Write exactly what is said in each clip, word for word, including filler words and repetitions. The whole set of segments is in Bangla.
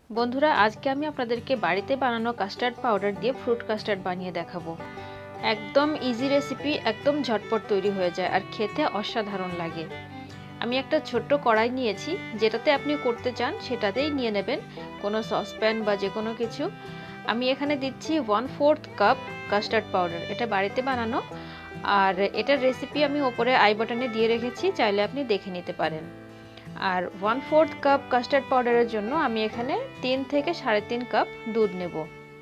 বন্ধুরা, আজকে আমি আপনাদেরকে বাড়িতে বানানো কাস্টার্ড পাউডার দিয়ে ফ্রুট কাস্টার্ড বানিয়ে দেখাবো। একদম ইজি রেসিপি, একদম ঝটপট তৈরি হয়ে যায় আর খেতে অসাধারণ লাগে। আমি একটা ছোট্ট কড়াই নিয়েছি, যেটাতে আপনি করতে চান সেটাতেই নিয়ে নেবেন, কোনো সসপ্যান বা যে কোনো কিছু। আমি এখানে দিচ্ছি one fourth cup custard powder, এটা বাড়িতে বানানো। আর এটার রেসিপি আমি ওপরে আই বাটনে দিয়ে রেখেছি, চাইলে আপনি দেখে নিতে পারেন। আর ওয়ান ফোর্থ কাপ কাস্টার্ড পাউডারের জন্য আমি এখানে তিন থেকে সাড়ে তিন কাপ দুধ নেব।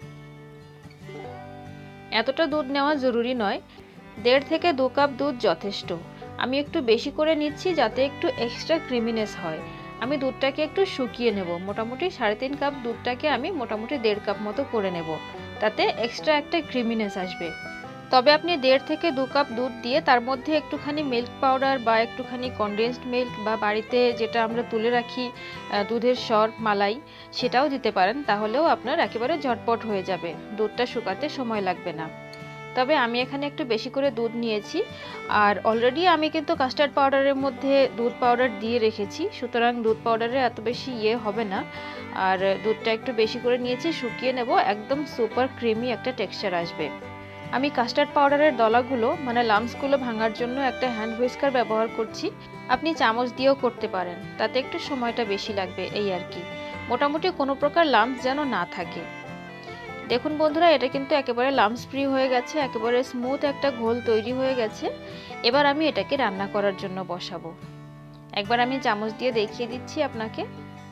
এতটা দুধ নেওয়া জরুরি নয়, দেড় থেকে দু কাপ দুধ যথেষ্ট। আমি একটু বেশি করে নিচ্ছি যাতে একটু এক্সট্রা ক্রিমিনেস হয়। আমি দুধটাকে একটু শুকিয়ে নেব, মোটামুটি সাড়ে তিন কাপ দুধটাকে আমি মোটামুটি দেড় কাপ মতো করে নেব, তাতে এক্সট্রা একটা ক্রিমিনেস আসবে। তবে আপনি দেড় থেকে দু কাপ দুধ দিয়ে তার মধ্যে একটুখানি মিল্ক পাউডার বা একটুখানি কনডেন্সড মিল্ক বা বাড়িতে যেটা আমরা তুলে রাখি দুধের সর মালাই, সেটাও দিতে পারেন, তাহলেও আপনার একেবারে ঝটপট হয়ে যাবে, দুধটা শুকাতে সময় লাগবে না। তবে আমি এখানে একটু বেশি করে দুধ নিয়েছি, আর অলরেডি আমি কিন্তু কাস্টার্ড পাউডারের মধ্যে দুধ পাউডার দিয়ে রেখেছি, সুতরাং দুধ পাউডারে এত বেশি ইয়ে হবে না। আর দুধটা একটু বেশি করে নিয়েছি, শুকিয়ে নেব, একদম সুপার ক্রিমি একটা টেক্সচার আসবে। আমি কাস্টার্ড পাউডারের দলাগুলো মানে লাম্পসগুলো ভাঙার জন্য একটা হ্যান্ড হুইস্কার ব্যবহার করছি। আপনি চামচ দিয়েও করতে পারেন, তাতে একটু সময়টা বেশি লাগবে, এই আর কি। মোটামুটি কোনো প্রকার লাম্পস যেন না থাকে। দেখুন বন্ধুরা, এটা কিন্তু একেবারে লাম্পস ফ্রি হয়ে গেছে, একেবারে স্মুথ একটা ঘোল তৈরি হয়ে গেছে। এবার আমি এটাকে রান্না করার জন্য বসাবো। একবার আমি চামচ দিয়ে দেখিয়ে দিচ্ছি আপনাকে।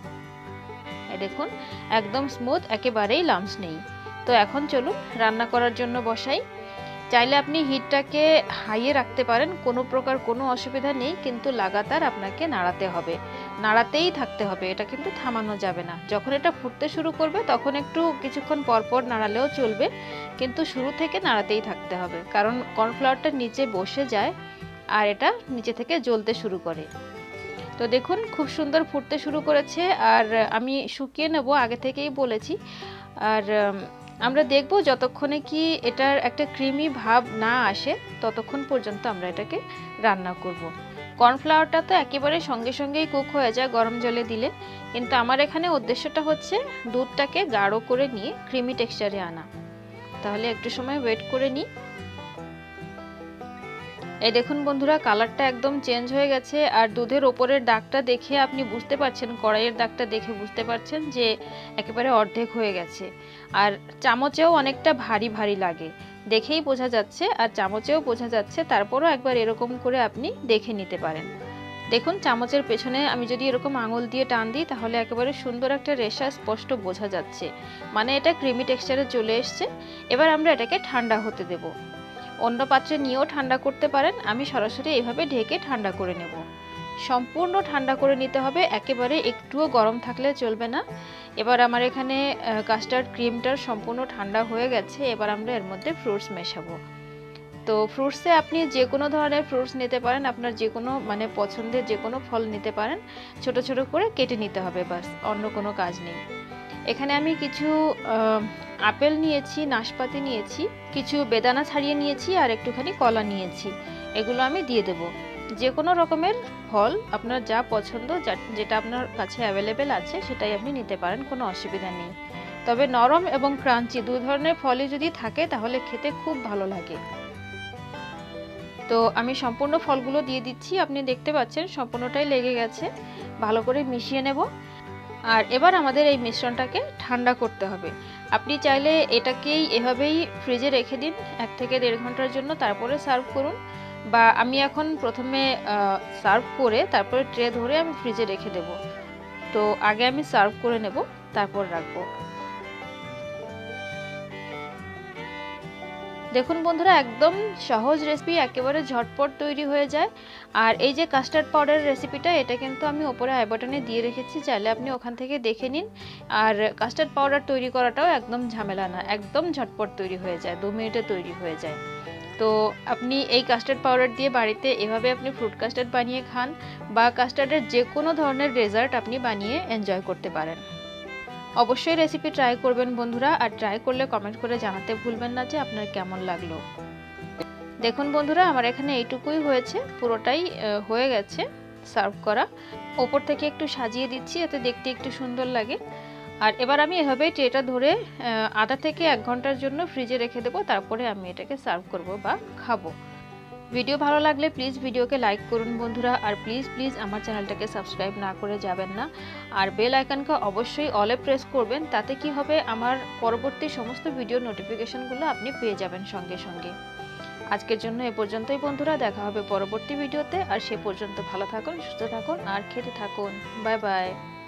এই দেখুন, একদম স্মুথ, একেবারেই লাম্পস নেই। তো এখন চলুন রান্না করার জন্য বসাই। চাইলে আপনি হিটটাকে হাইয়ে রাখতে পারেন, কোনো প্রকার কোনো অসুবিধা নেই, কিন্তু লাগাতার আপনাকে নাড়াতে হবে, নাড়াতেই থাকতে হবে, এটা কিন্তু থামানো যাবে না। যখন এটা ফুটতে শুরু করবে তখন একটু কিছুক্ষণ পরপর নাড়ালেও চলবে, কিন্তু শুরু থেকে নাড়াতেই থাকতে হবে, কারণ কর্নফ্লাওয়ারটা নিচে বসে যায় আর এটা নিচে থেকে জ্বলতে শুরু করে। তো দেখুন, খুব সুন্দর ফুটতে শুরু করেছে, আর আমি শুকিয়ে নেব আগে থেকেই বলেছি। আর আমরা দেখব যতক্ষণে কি এটার একটা ক্রিমি ভাব না আসে ততক্ষণ পর্যন্ত আমরা এটাকে রান্না করব। কর্নফ্লাওয়ারটা তো একেবারে সঙ্গে সঙ্গেই কুক হয়ে যায় গরম জলে দিলে, কিন্তু আমার এখানে উদ্দেশ্যটা হচ্ছে দুধটাকে গাঢ় করে নিয়ে ক্রিমি টেক্সচারে আনা। তাহলে একটু সময় ওয়েট করে নিই। এই দেখুন বন্ধুরা, কালারটা একদম চেঞ্জ হয়ে গেছে, আর দুধের ওপরের দাগটা দেখে আপনি বুঝতে পারছেন, কড়াইয়ের দাগটা দেখে বুঝতে পারছেন যে একেবারে অর্ধেক হয়ে গেছে। আর চামচেও অনেকটা ভারী ভারী লাগে, দেখেই বোঝা যাচ্ছে, আর চামচেও বোঝা যাচ্ছে। তারপরও একবার এরকম করে আপনি দেখে নিতে পারেন। দেখুন, চামচের পেছনে আমি যদি এরকম আঙুল দিয়ে টান দিই তাহলে একেবারে সুন্দর একটা রেশা স্পষ্ট বোঝা যাচ্ছে, মানে এটা ক্রিমি টেক্সচারে চলে এসছে। এবার আমরা এটাকে ঠান্ডা হতে দেব। অন্য পাত্রে নিয়েও ঠান্ডা করতে পারেন, আমি সরাসরি এইভাবে ঢেকে ঠান্ডা করে নেব। সম্পূর্ণ ঠান্ডা করে নিতে হবে, একেবারে একটুও গরম থাকলে চলবে না। এবার আমার এখানে কাস্টার্ড ক্রিমটার সম্পূর্ণ ঠান্ডা হয়ে গেছে। এবার আমরা এর মধ্যে ফ্রুটস মেশাবো। তো ফ্রুটসে আপনি যে কোনো ধরনের ফ্রুটস নিতে পারেন, আপনার যে কোনো মানে পছন্দের যে কোনো ফল নিতে পারেন, ছোট ছোট করে কেটে নিতে হবে, বাস, অন্য কোনো কাজ নেই। এখানে আমি কিছু আপেল নিয়েছি, নাশপাতি নিয়েছি, কিছু বেদানা ছাড়িয়ে নিয়েছি, আর একটুখানি কলা নিয়েছি। এগুলো আমি দিয়ে দেব। যে কোনো রকমের ফল আপনার যা পছন্দ, যেটা আপনার কাছে অ্যাভেলেবেল আছে সেটাই আপনি নিতে পারেন, কোনো অসুবিধা নেই। তবে নরম এবং ক্রাঞ্চি দুই ধরনের ফলই যদি থাকে তাহলে খেতে খুব ভালো লাগে। তো আমি সম্পূর্ণ ফলগুলো দিয়ে দিচ্ছি, আপনি দেখতে পাচ্ছেন সম্পূর্ণটাই লেগে গেছে। ভালো করে মিশিয়ে নেব। আর এবার আমাদের এই মিশ্রণটাকে ঠান্ডা করতে হবে। আপনি চাইলে এটাকেই এভাবেই ফ্রিজে রেখে দিন এক থেকে দেড় ঘন্টার জন্য, তারপরে সার্ভ করুন। বা আমি এখন প্রথমে সার্ভ করে তারপরে ট্রে ধরে আমি ফ্রিজে রেখে দেব। তো আগে আমি সার্ভ করে নেব, তারপর রাখবো। দেখুন বন্ধুরা, একদম সহজ রেসিপি, একেবারে ঝটপট তৈরি হয়ে যায়। আর এই যে কাস্টার্ড পাউডারের রেসিপিটা, এটা কিন্তু আমি ওপরে আই বাটনে দিয়ে রেখেছি, চাইলে আপনি ওখান থেকে দেখে নিন। আর কাস্টার্ড পাউডার তৈরি করাটাও একদম ঝামেলা না, একদম ঝটপট তৈরি হয়ে যায়, দু মিনিটে তৈরি হয়ে যায়। তো আপনি এই কাস্টার্ড পাউডার দিয়ে বাড়িতে এভাবে আপনি ফ্রুট কাস্টার্ড বানিয়ে খান, বা কাস্টার্ডের যে কোনো ধরনের ডেজার্ট আপনি বানিয়ে এনজয় করতে পারেন। অবশ্যই রেসিপি ট্রাই করবেন বন্ধুরা, আর ট্রাই করলে কমেন্ট করে জানাতে ভুলবেন না যে আপনার কেমন লাগলো। দেখুন বন্ধুরা, আমার এখানে এইটুকুই হয়েছে, পুরোটাই হয়ে গেছে সার্ভ করা। ওপর থেকে একটু সাজিয়ে দিচ্ছি, এতে দেখতে একটু সুন্দর লাগে। আর এবার আমি এভাবে ট্রেটা ধরে আধা থেকে এক ঘন্টার জন্য ফ্রিজে রেখে দেবো, তারপরে আমি এটাকে সার্ভ করব বা খাবো। ভিডিও ভালো লাগলে প্লিজ ভিডিওকে লাইক করুন বন্ধুরা, আর প্লিজ প্লিজ আমার চ্যানেলটাকে সাবস্ক্রাইব না করে যাবেন না। আর বেল আইকনকে অবশ্যই অলে প্রেস করবেন, তাতে কি হবে আমার পরবর্তী সমস্ত ভিডিও নোটিফিকেশনগুলো আপনি পেয়ে যাবেন সঙ্গে সঙ্গে। আজকের জন্য এ পর্যন্তই বন্ধুরা, দেখা হবে পরবর্তী ভিডিওতে। আর সে পর্যন্ত ভালো থাকুন, সুস্থ থাকুন আর খেতে থাকুন। Bye by.